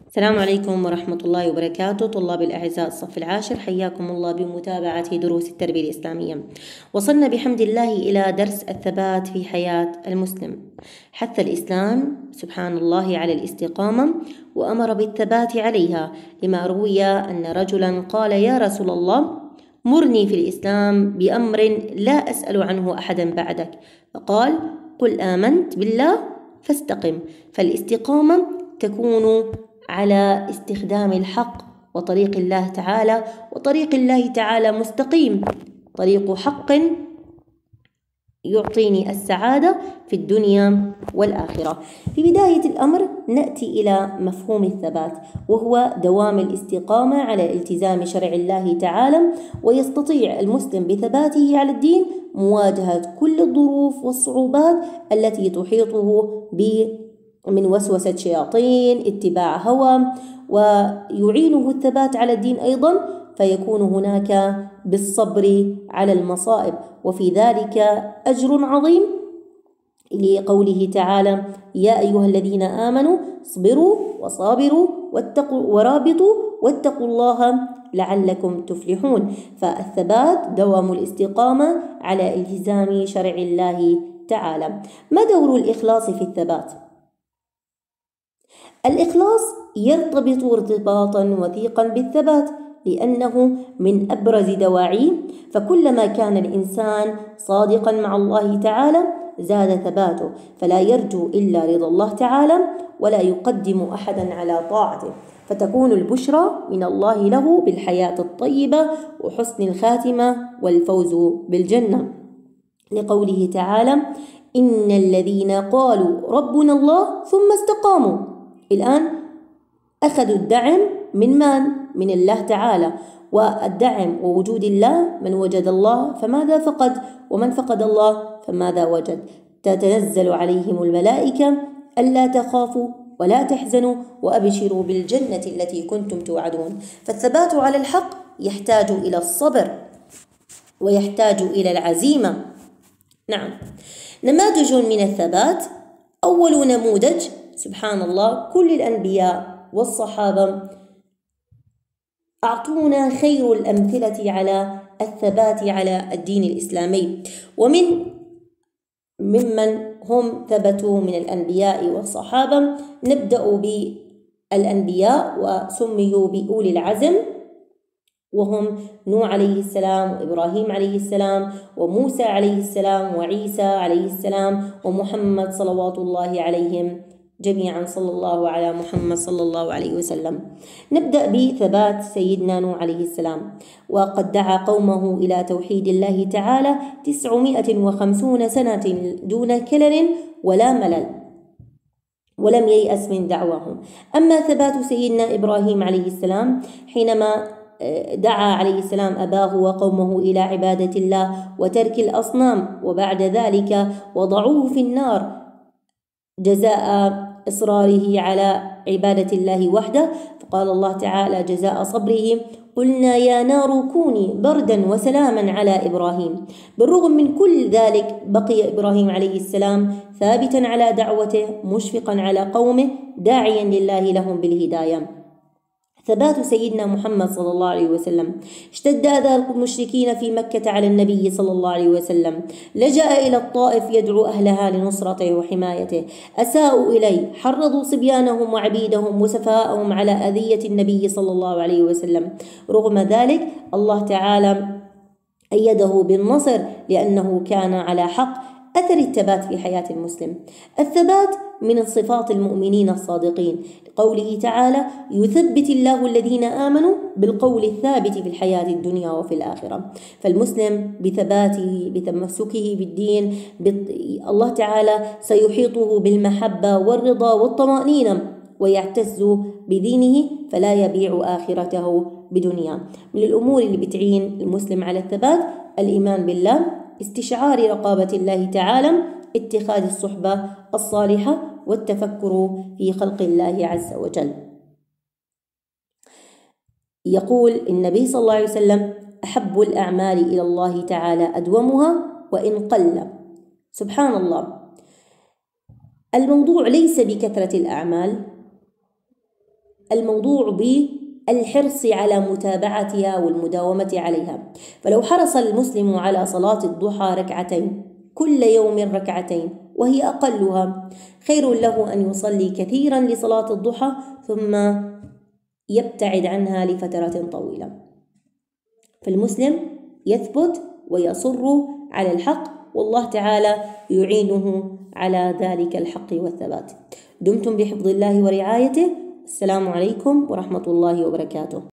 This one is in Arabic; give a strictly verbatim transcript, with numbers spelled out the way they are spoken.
السلام عليكم ورحمة الله وبركاته. طلاب الأعزاء الصف العاشر، حياكم الله بمتابعة دروس التربية الإسلامية. وصلنا بحمد الله إلى درس الثبات في حياة المسلم. حث الإسلام سبحان الله على الاستقامة وأمر بالثبات عليها، لما روي أن رجلا قال: يا رسول الله، مرني في الإسلام بأمر لا أسأل عنه أحدا بعدك. فقال: قل آمنت بالله فاستقم. فالاستقامة تكون على استخدام الحق وطريق الله تعالى، وطريق الله تعالى مستقيم، طريق حق يعطيني السعادة في الدنيا والآخرة. في بداية الأمر نأتي إلى مفهوم الثبات، وهو دوام الاستقامة على التزام شرع الله تعالى، ويستطيع المسلم بثباته على الدين مواجهة كل الظروف والصعوبات التي تحيطه ب من وسوسة شياطين، اتباع هوى، ويعينه الثبات على الدين أيضا، فيكون هناك بالصبر على المصائب، وفي ذلك أجر عظيم، لقوله تعالى: يا أيها الذين آمنوا اصبروا وصابروا واتقوا ورابطوا واتقوا الله لعلكم تفلحون. فالثبات دوام الاستقامة على التزام شرع الله تعالى. ما دور الإخلاص في الثبات؟ الإخلاص يرتبط ارتباطا وثيقا بالثبات، لأنه من أبرز دواعيه، فكلما كان الإنسان صادقا مع الله تعالى زاد ثباته، فلا يرجو إلا رضا الله تعالى ولا يقدم أحدا على طاعته، فتكون البشرى من الله له بالحياة الطيبة وحسن الخاتمة والفوز بالجنة، لقوله تعالى: إن الذين قالوا ربنا الله ثم استقاموا. الآن أخذوا الدعم من من؟ من الله تعالى، والدعم ووجود الله، من وجد الله فماذا فقد؟ ومن فقد الله فماذا وجد؟ تتنزل عليهم الملائكة ألا تخافوا ولا تحزنوا وأبشروا بالجنة التي كنتم توعدون. فالثبات على الحق يحتاج إلى الصبر ويحتاج إلى العزيمة. نعم، نماذج من الثبات. أول نموذج سبحان الله، كل الأنبياء والصحابة أعطونا خير الأمثلة على الثبات على الدين الإسلامي، ومن ممن هم ثبتوا من الأنبياء والصحابة نبدأ بالأنبياء وسميوا بأولي العزم، وهم نوح عليه السلام وإبراهيم عليه السلام وموسى عليه السلام وعيسى عليه السلام ومحمد صلوات الله عليهم جميعا، صلى الله على محمد صلى الله عليه وسلم. نبدأ بثبات سيدنا نوح عليه السلام، وقد دعا قومه إلى توحيد الله تعالى تسعمائة وخمسين سنة دون كلل ولا ملل، ولم ييأس من دعواهم. أما ثبات سيدنا إبراهيم عليه السلام حينما دعا عليه السلام أباه وقومه إلى عبادة الله وترك الأصنام، وبعد ذلك وضعوه في النار جزاء إصراره على عبادة الله وحده، فقال الله تعالى جزاء صبره: قلنا يا نار كوني بردا وسلاما على إبراهيم. بالرغم من كل ذلك بقي إبراهيم عليه السلام ثابتا على دعوته، مشفقا على قومه، داعيا لله لهم بالهداية. ثبات سيدنا محمد صلى الله عليه وسلم. اشتد أذى المشركين في مكة على النبي صلى الله عليه وسلم، لجأ إلى الطائف يدعو أهلها لنصرته وحمايته، أساءوا إليه، حرضوا صبيانهم وعبيدهم وسفهاءهم على أذية النبي صلى الله عليه وسلم. رغم ذلك الله تعالى أيده بالنصر، لأنه كان على حق. أثر الثبات في حياة المسلم. الثبات من صفات المؤمنين الصادقين، قوله تعالى: يثبت الله الذين آمنوا بالقول الثابت في الحياة الدنيا وفي الآخرة. فالمسلم بثباته بتمسكه بالدين الله تعالى سيحيطه بالمحبة والرضا والطمأنينة، ويعتز بدينه فلا يبيع آخرته بدنيا. من الأمور اللي بتعين المسلم على الثبات الإيمان بالله، استشعار رقابة الله تعالى، اتخاذ الصحبة الصالحة، والتفكر في خلق الله عز وجل. يقول النبي صلى الله عليه وسلم: أحب الأعمال إلى الله تعالى أدومها وإن قل. سبحان الله، الموضوع ليس بكثرة الأعمال، الموضوع بالحرص على متابعتها والمداومة عليها. فلو حرص المسلم على صلاة الضحى ركعتين كل يوم ركعتين وهي أقلها، خير له أن يصلي كثيرا لصلاة الضحى ثم يبتعد عنها لفترة طويلة. فالمسلم يثبت ويصر على الحق، والله تعالى يعينه على ذلك الحق والثبات. دمتم بحفظ الله ورعايته. السلام عليكم ورحمة الله وبركاته.